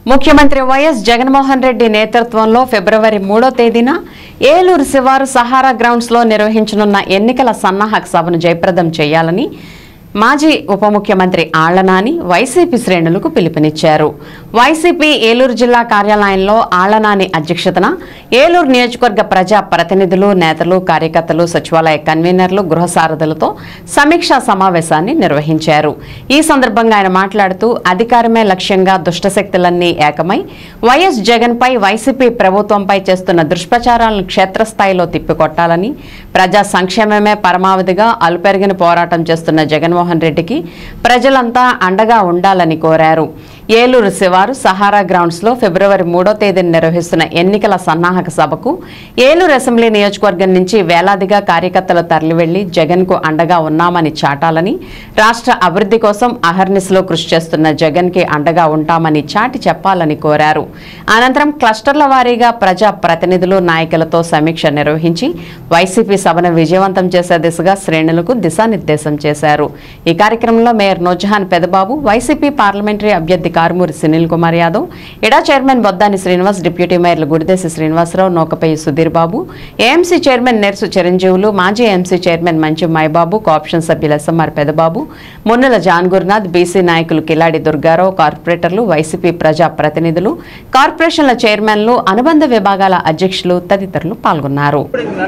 ముఖ్యమంత్రి వైఎస్ జగన్మోహన్ రెడ్డి నేతృత్వంలో ఫిబ్రవరి 3వ తేదీన ఏలూరు శివారు సహారా గ్రౌండ్స్ లో నిర్వహించనున్న ఎన్నికల సన్నాహక సభను జయప్రదం చేయాలని మాజీ ఉప ముఖ్యమంత్రి ఆళ్ల నాని వైసీపీ శ్రేణులకు పిలుపునిచ్చారు. వైసీపీ ఏలూరు జిల్లా కార్యాలయంలో ఆళ్ల నాని అధ్యక్షతన ఏలూరు నియోజకవర్గ ప్రజా ప్రతినిధులు, నేతలు, కార్యకర్తలు, సచివాలయ కన్వీనర్లు, గృహ సారథులతో సమీక్షా సమావేశాన్ని నిర్వహించారు. ఈ సందర్భంగా ఆయన మాట్లాడుతూ అధికారమే లక్ష్యంగా దుష్టశక్తులన్నీ ఏకమై వైఎస్ జగన్ పై వైసీపీ ప్రభుత్వంపై చేస్తున్న దుష్ప్రచారాలను క్షేత్రస్థాయిలో తిప్పికొట్టాలని, ప్రజా సంక్షేమమే పరమావధిగా అలుపెరిగిన పోరాటం చేస్తున్న జగన్మోహన్ రెడ్డికి ప్రజలంతా అండగా ఉండాలని కోరారు. ఏలూరు శివారు సహారా గ్రౌండ్స్ లో ఫిబ్రవరి 3వ తేదీన నిర్వహిస్తున్న ఎన్నికల సన్నాహక సభకు ఏలూరు అసెంబ్లీ నియోజకవర్గం నుంచి వేలాదిగా కార్యకర్తలు తరలివెళ్లి జగన్ కు అండగా ఉన్నామని చాటాలని, రాష్ట్ర అభివృద్ధి కోసం అహర్నిశలో కృషి చేస్తున్న జగన్ కి అండగా ఉంటామని చాటి చెప్పాలని కోరారు. అనంతరం క్లస్టర్ల వారీగా ప్రజా ప్రతినిధులు, నాయకులతో సమీక్ష నిర్వహించి వైసీపీ సభను విజయవంతం చేసే దిశగా శ్రేణులకు దిశానిర్దేశం చేశారు. ఈ కార్యక్రమంలో mayor Noorjahan Pedababu, YCP parliamentary అభ్యర్థి Karumuri Sunil Kumar Yadav, EDA chairman Boddani Srinivas, deputy మేయర్లు గుడిదేశి శ్రీనివాసరావు, నోకపల్లి సుధీర్ బాబు, ఏఎంసీ చైర్మన్ నెర్సు చిరంజీవులు, మాజీ MC chairman Manchi Maibabu, co option సభ్యులు ఎస్ఎంఆర్ పెదబాబు, మున్నుల జాన్ గురునాథ్, బీసీ నాయకులు కిలాడి దుర్గారావు, కార్పొరేటర్లు, వైసీపీ ప్రజా ప్రతినిధులు, కార్పొరేషన్ల చైర్మన్లు, అనుబంధ విభాగాల అధ్యక్షులు తదితరులు పాల్గొన్నారు.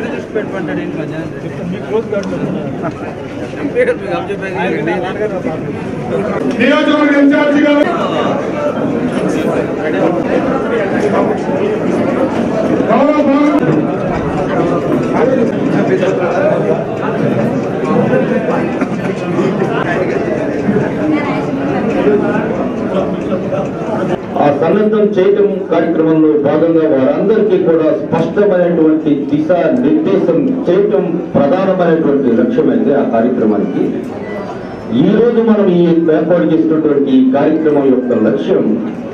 ఆ సన్నద్ధం చేయటం కార్యక్రమంలో భాగంగా వారందరికీ కూడా స్పష్టమైనటువంటి దిశ నిర్దేశం చేయటం ప్రధానమైనటువంటి లక్ష్యమైతే ఆ కార్యక్రమానికి ఈ రోజు మనం ఈ ఏర్పాటు చేసినటువంటి ఈ కార్యక్రమం యొక్క లక్ష్యం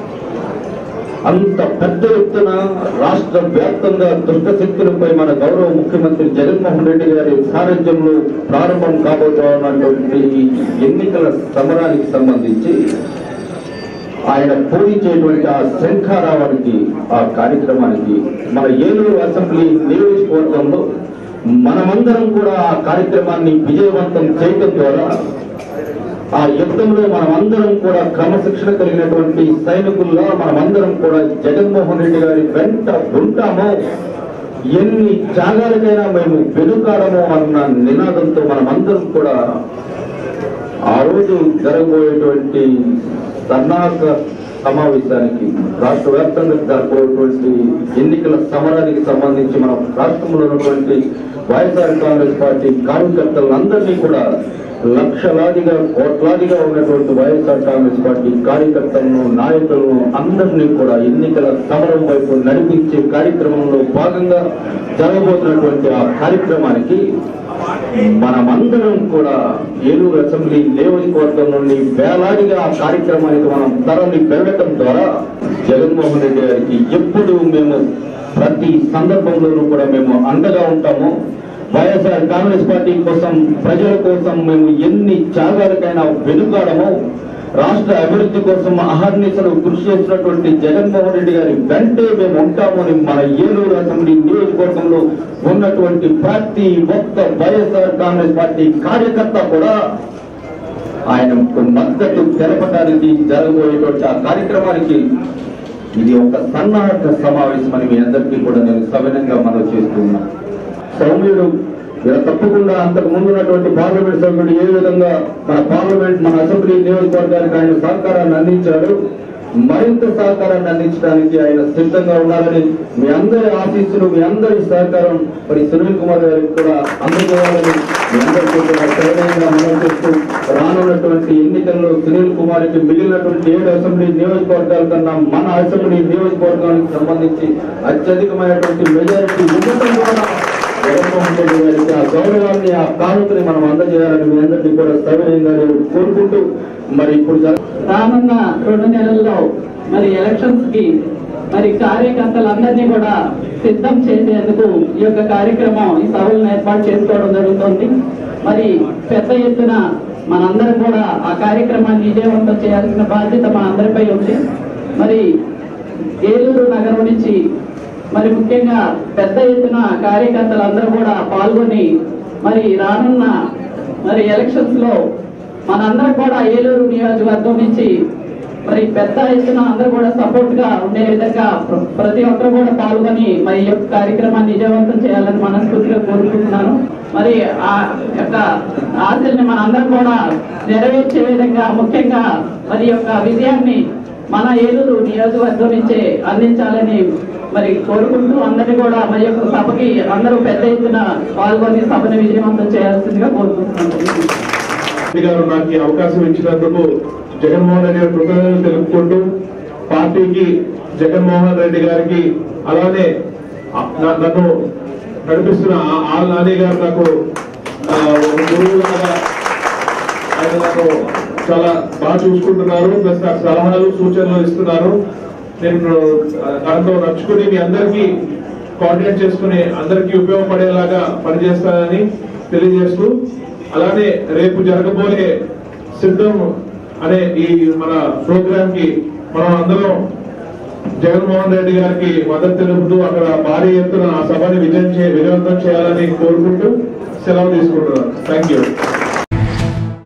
అంత పెద్ద ఎత్తున రాష్ట్ర వ్యాప్తంగా దుష్టశక్తులపై మన గౌరవ ముఖ్యమంత్రి జగన్మోహన్ రెడ్డి గారి సారథ్యంలో ప్రారంభం కాబోతున్నటువంటి ఎన్నికల సమరానికి సంబంధించి ఆయన పోయించేటువంటి ఆ శంఖారావానికి, ఆ కార్యక్రమానికి మన ఏలూరు అసెంబ్లీ నియోజకవర్గంలో మనమందరం కూడా ఆ కార్యక్రమాన్ని విజయవంతం చేయడం ద్వారా ఆ యుద్ధంలో మనమందరం కూడా క్రమశిక్షణ కలిగినటువంటి సైనికుల్లో మనమందరం కూడా జగన్మోహన్ రెడ్డి గారి వెంట ఉంటామో, ఎన్ని త్యాగాలకైనా మేము వెనుకాడమో అన్న నినాదంతో మనమందరం కూడా ఆ రోజు జరగబోయేటువంటి సన్నాహక సమావేశానికి, రాష్ట్ర వ్యాప్తంగా జరగబోయేటువంటి ఎన్నికల సమరానికి సంబంధించి మన రాష్ట్రంలో ఉన్నటువంటి వైఎస్ఆర్ కాంగ్రెస్ పార్టీ కార్యకర్తలందరినీ కూడా లక్షలాదిగా, కోట్లాదిగా ఉన్నటువంటి వైఎస్ఆర్ కాంగ్రెస్ పార్టీ కార్యకర్తలను, నాయకులను అందరినీ కూడా ఎన్నికల సమరం వైపు నడిపించే కార్యక్రమంలో భాగంగా జరగబోతున్నటువంటి ఆ కార్యక్రమానికి మనమందరం కూడా ఏలూరు అసెంబ్లీ నియోజకవర్గం నుండి వేలాదిగా ఆ కార్యక్రమానికి మనం తరలి వెళ్ళటం ద్వారా జగన్మోహన్ రెడ్డి గారికి ఎప్పుడు మేము ప్రతి సందర్భంలోనూ కూడా మేము అండగా ఉంటాము. వైఎస్ఆర్ కాంగ్రెస్ పార్టీ కోసం, ప్రజల కోసం మేము ఎన్ని త్యాగాలకైనా వెనుకాడము. రాష్ట్ర అభివృద్ధి కోసం అహర్నిశలు కృషి చేసినటువంటి జగన్మోహన్ రెడ్డి గారి వెంటే మేము ఉంటామని మన ఏలూరు అసెంబ్లీ నియోజకవర్గంలో ఉన్నటువంటి ప్రతి ఒక్క వైఎస్ఆర్ కాంగ్రెస్ పార్టీ కార్యకర్త కూడా ఆయనకు మద్దతు తెలపడానికి జరగబోయేటువంటి ఆ కార్యక్రమానికి ఇది ఒక సన్నాహక సమావేశం అని మీ అందరికీ కూడా నేను సవినంగా మనవి చేస్తున్నాను. సౌమ్యుడు తప్పకుండా అంతకు ముందు ఉన్నటువంటి పార్లమెంట్ సభ్యుడు ఏ విధంగా మన పార్లమెంట్, మన అసెంబ్లీ నియోజకవర్గానికి ఆయన సహకారాన్ని అందించాడు, మరింత సహకారాన్ని అందించడానికి ఆయన సిద్ధంగా ఉన్నారని మీ అందరి ఆశీస్సులు, మీ అందరి సహకారం మరి సునీల్ కుమార్ గారికి కూడా అందజేయాలని మీ అందరికీ కూడా సరైన మనం చేస్తూ రానున్నటువంటి ఎన్నికల్లో సునీల్ కుమార్ కి మిగిలినటువంటి 7 అసెంబ్లీ నియోజకవర్గాల కన్నా మన అసెంబ్లీ నియోజకవర్గానికి సంబంధించి అత్యధికమైనటువంటి మెజారిటీ ఇవ్వడం ద్వారా జగన్మోహన్ రెడ్డి గారికి ఆ గౌరవాన్ని, ఆ కానుకని మనం అందజేయాలని మీ అందరినీ కూడా సవినయంగా కోరుకుంటూ మరి ఇప్పుడు రానున్న 2 నెలల్లో మరి ఎలక్షన్స్ కి మరి కార్యకర్తలందరినీ కూడా సిద్ధం చేసేందుకు ఈ యొక్క కార్యక్రమం, ఈ సభలను ఏర్పాటు చేసుకోవడం జరుగుతుంది. మరి పెద్ద ఎత్తున మనందరం కూడా ఆ కార్యక్రమాన్ని విజయవంతం చేయాల్సిన బాధ్యత మా అందరిపై ఉంది. మరి ఏలూరు నగరం నుంచి మరి ముఖ్యంగా పెద్ద ఎత్తున కార్యకర్తలందరూ కూడా పాల్గొని మరి రానున్న మరి ఎలక్షన్స్ లో మనందరం కూడా ఏలూరు నియోజకవర్గం నుంచి మరి పెద్ద ఎత్తున అందరూ కూడా సపోర్ట్ గా ఉండే విధంగా ప్రతి ఒక్కరు కూడా పాల్గొని మరి ఈ యొక్క కార్యక్రమాన్ని విజయవంతం చేయాలని మనస్ఫూర్తిగా కోరుకుంటున్నాను. మరి ఆ యొక్క ఆశల్ని మనందరం కూడా నెరవేర్చే విధంగా ముఖ్యంగా మరి యొక్క విజయాన్ని మన ఏలూరు నియోజకవర్గం నుంచే అందించాలని మరి కోరుకుంటూ అందరినీ కూడా మరి యొక్క సభకి అందరూ పెద్ద ఎత్తున పాల్గొని సభను విజయవంతం చేయాల్సిందిగా కోరుకుంటున్నాను. నాకు ఈ అవకాశం ఇచ్చినందుకు జగన్మోహన్ రెడ్డి గారి కృతజ్ఞతలు తెలుపుకుంటూ పార్టీకి జగన్మోహన్ రెడ్డి గారికి అలానే నన్ను నడిపిస్తున్న ఆల్ నాని గారు నాకు గురువులాగా ఆయన నాకు చాలా బాగా చూసుకుంటున్నారు. ప్లస్ నాకు సలహాలు సూచనలు ఇస్తున్నారు. నేను దాంట్లో నడుచుకుని మీ అందరికీ కోఆర్డినేట్ చేసుకుని అందరికీ ఉపయోగపడేలాగా పనిచేస్తానని తెలియజేస్తూ అలానే రేపు జరగబోయే సిద్ధం అనే ఈ మన ప్రోగ్రామ్ కి మనం అందరం జగన్మోహన్ రెడ్డి గారికి మద్దతు తెలుపుతూ అక్కడ భారీ ఎత్తున ఆ సభని విజయవంతం చేయాలని కోరుకుంటూ సెలవు తీసుకుంటున్నాను. Thank you.